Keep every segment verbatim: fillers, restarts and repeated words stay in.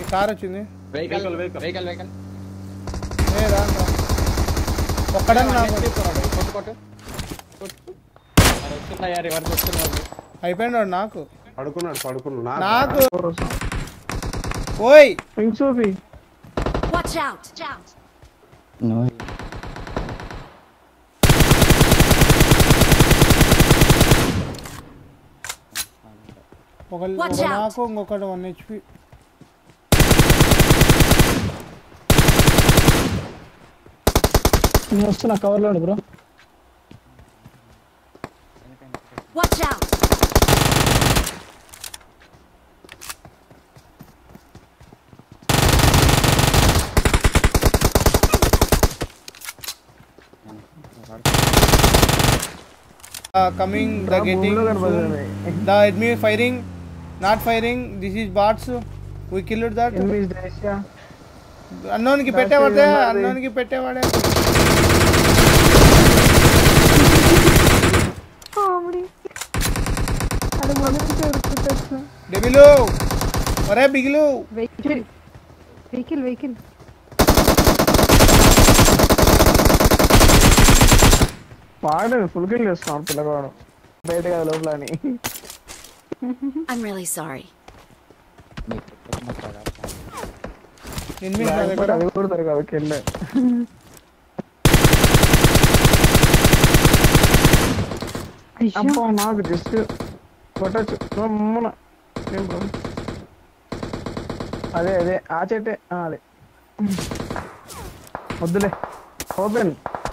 Car వచ్చింది vehicle vehicle vehicle vehicle ఏ రా ఒక్కడన్నా నాకు కొట్టు కొట్టు అరే వస్తున్నా యార్ రివర్స్ వస్తున్నాడు అయిపోయినాడు నాకు పడుకున్నాడు పడుకున్నాడు నాకు ఓయ్ పింక్ సోఫీ Watch out! నో ఒక నాకు ఇంకొకటి వన్ హెచ్పి నేను వస్తున్నా కవర్లో ఉండు bro Watch out! Uh, coming, the getting, the enemy firing, not firing. This is bots. We killed that. ఎనిమిది దేశా Unknown ki pette vade, unknown ki pette vade. Comedy అరే మొదటి దొరుకుతొచ్చు Debilu, ఒరే బిగిలు. వెహికల్ వెహికల్ వెహికల్ వాడు full kill చేస్తున్నాడు పిల్లగాడు బయట కాదు లోపల అని I'm really sorry. Enemy na దగ్గర అది కూడా దొరకదు కిల్ అబ్బా నాకు జస్ట్ కొట్టచ్చు అమ్మన ఏం ప్రాబ్లం అదే అదే ఆ చెట్టే అదే వద్దులే ఓపెన్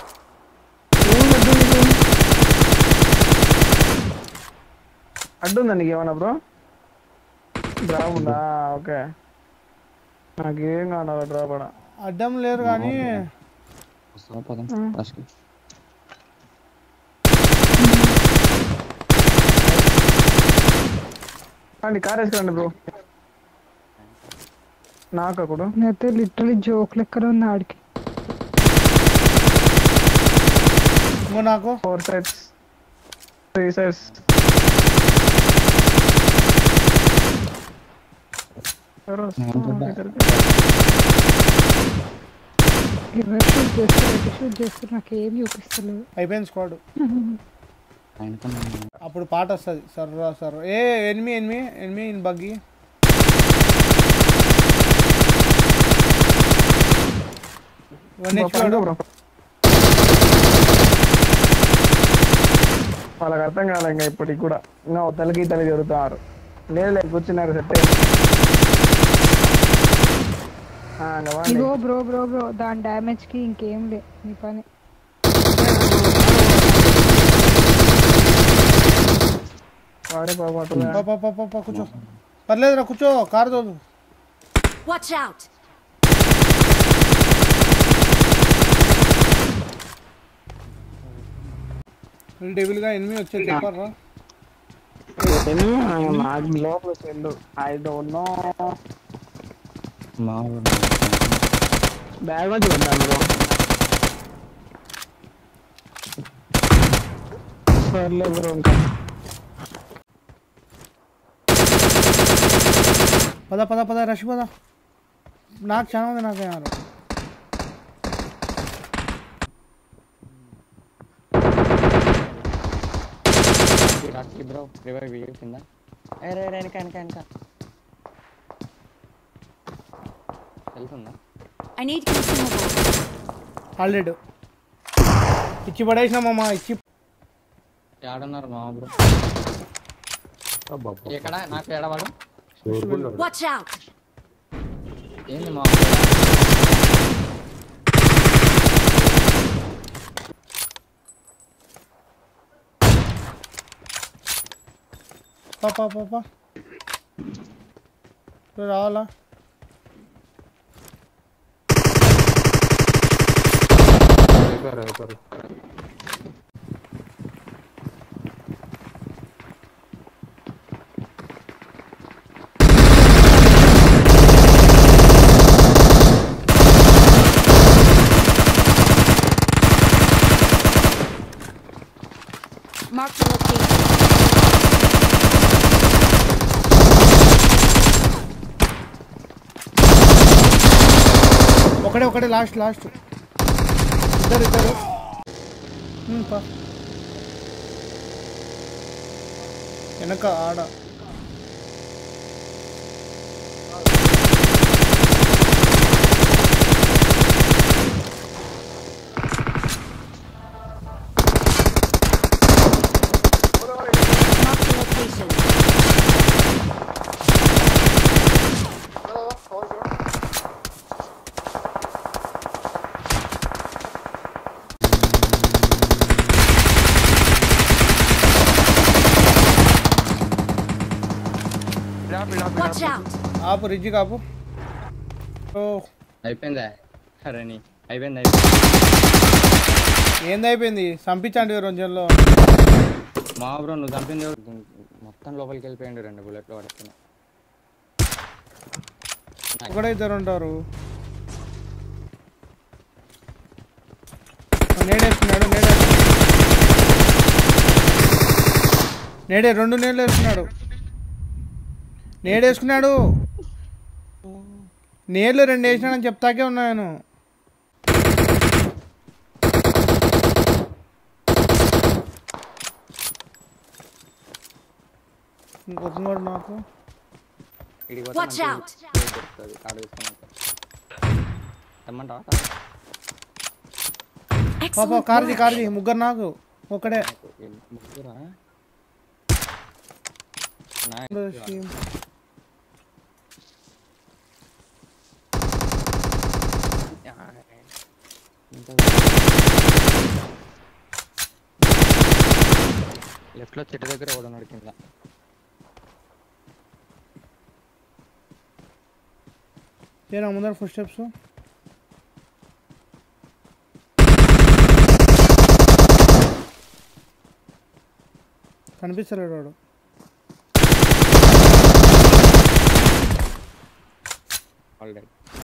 అడ్డుందా నీకు ఏమన్నా బ్రో డ్రాప్ ఉందా ఓకే నాకేం కావాలి డ్రాప్ అడా అడ్డం లేరు కానీ అండి కార్ వేసుకోండి బ్రో నాకు అప్పుడు నేనైతే లిటరలీ జోక్ లెక్కన ఉంది ఆడికి ఇంకో నాకు ఫోర్ సైడ్స్ త్రీ సైడ్స్ నాకేం చూపిస్తలేదు అయిపోయింది స్క్వాడ్ అప్పుడు పాట వస్తుంది సర్రా సర్రా ఏ enemy enemy enemy in buggy one HP వాళ్ళకి అర్థం కాలే ఇంకా ఇప్పటికి కూడా ఇంకా తలకి తల జరుగుతారు లేదు లేదు కూర్చున్నారు సెట్ బ్రో బ్రో బ్రో దాని డ్యామేజ్ కి ఇంకేం లే మీ పని వాడే బాబు కూర్చో పర్లేదురా కూర్చో కారు తోలు Watch out! డెవిల్ గా ఎనిమి వచ్చే చెప్పారా లోపల cell I don't know bag నుంచి కొట్టాను బ్రో సర్లే బ్రో ఇంకా పద పద పద రష్ పద నాకు చాలా ఉంది నాకు యారు రాకి బ్రో రివైవ్ వీడియో కింద ఏ రే రే ఎనక ఎనక ఎనక వెళ్తుందా I need consumables. ఆల్రెడీ ఇచ్చి పడేసినామమ్మా ఇచ్చి ఏడున్నారు మా బ్రో ఎక్కడ నాకు ఏడవాడు Watch out! ఏంది మా పాపా పాపా రావాలా Mark the location. ఒకడే ఒకడే లాస్ట్ లాస్ట్ ఇద్దరు ఇద్దరు వెనక ఆడ Watch out! ఆపు రిజ్జి కాపు ఓ అయిపోయిందా అరే నీ అయిపోయింది ఏంది అయిపోయింది చంపించండి రోజుల్లో మా బ్రో నువ్వు చంపింది మొత్తం లోపలికి వెళ్ళిపోయిండు రెండు బుల్లెట్లు పడుతున్నా కూడా ఇద్దరు ఉంటారు నేడేస్తున్నాడు నేడే నేడే రెండు నేళ్ళు వేస్తున్నాడు నేడేసుకున్నాడు నేర్లు రెండు వేసినాడని చెప్తాకే ఉన్నాను ఇంకొక నాకు Watch out! పాప Excellent కార్ది work. కార్ది ముగ్గురు నాకు ఒకడే లెఫ్ట్ లో చెట్టు దగ్గర ఓడన్నాడు కింద ఏనా ముందర ఫుట్ స్టెప్స్ కనిపిస్తలేడు వాడు ఆల్రెడీ